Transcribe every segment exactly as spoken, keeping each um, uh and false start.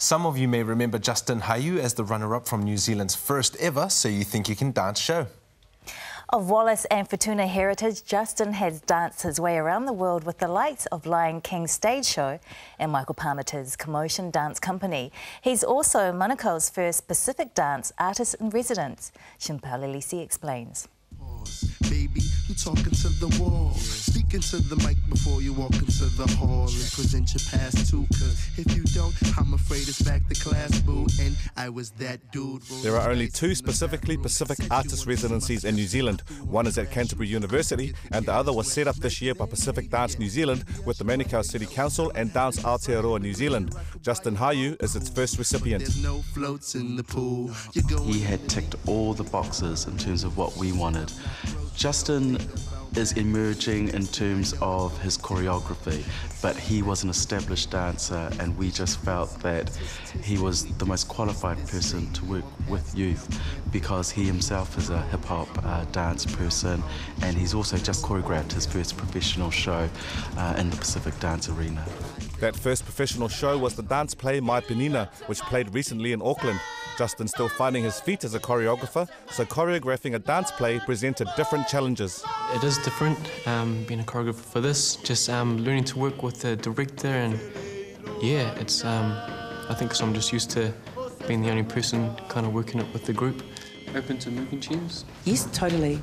Some of you may remember Justin Hayu as the runner-up from New Zealand's first ever So You Think You Can Dance show. Of Wallace and Futuna heritage, Justin has danced his way around the world with the likes of Lion King stage show and Michael Parmiter's Commotion Dance Company. He's also Manuka's first Pacific dance artist in residence. Shimpao Lelisi explains. Baby, you talking to the wall. Speak into the mic before you walk into the hall and present your past too. Cause if you don't, I'm afraid it's back to class, boo. And I was that dude. There are only two specifically Pacific artist residencies in New Zealand. One is at Canterbury University and the other was set up this year by Pacific Dance New Zealand with the Manukau City Council and Dance Aotearoa New Zealand. Justin Hayu is its first recipient. There's no floats in the pool. He had ticked all the boxes in terms of what we wanted. Justin is emerging in terms of his choreography, but he was an established dancer and we just felt that he was the most qualified person to work with youth because he himself is a hip-hop uh, dance person and he's also just choreographed his first professional show uh, in the Pacific Dance Arena. That first professional show was the dance play My Penina, which played recently in Auckland. Justin's still finding his feet as a choreographer, so choreographing a dance play presented different challenges. It is different, um, being a choreographer for this, just um, learning to work with the director and yeah, it's, um, I think because I'm just used to being the only person kind of working it with the group. Open to moving tunes? Yes, totally.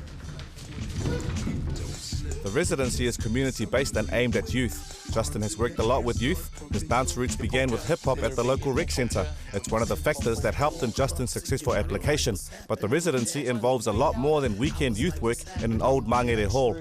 The residency is community-based and aimed at youth. Justin has worked a lot with youth. His dance roots began with hip-hop at the local rec centre. It's one of the factors that helped in Justin's successful application. But the residency involves a lot more than weekend youth work in an old Mangere hall.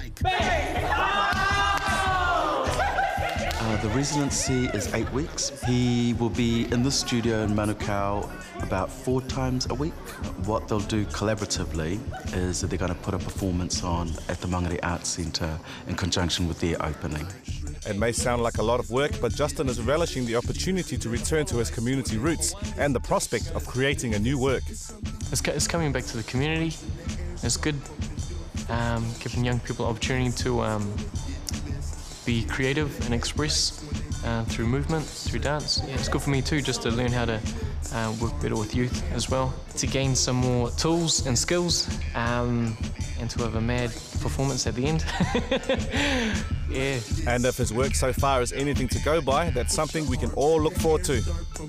Uh, the residency is eight weeks. He will be in the studio in Manukau about four times a week. What they'll do collaboratively is that they're going to put a performance on at the Mangere Arts Centre in conjunction with their opening. It may sound like a lot of work, but Justin is relishing the opportunity to return to his community roots and the prospect of creating a new work. It's, it's coming back to the community. It's good, um, giving young people opportunity to um, be creative and express uh, through movement, through dance. Yeah, it's good for me too, just to learn how to uh, work better with youth as well, to gain some more tools and skills, um, and to have a mad performance at the end. Yeah. And if his work so far is anything to go by, that's something we can all look forward to.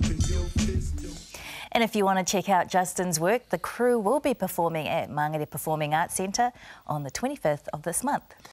And if you want to check out Justin's work, the crew will be performing at Mangere Performing Arts Centre on the twenty-fifth of this month.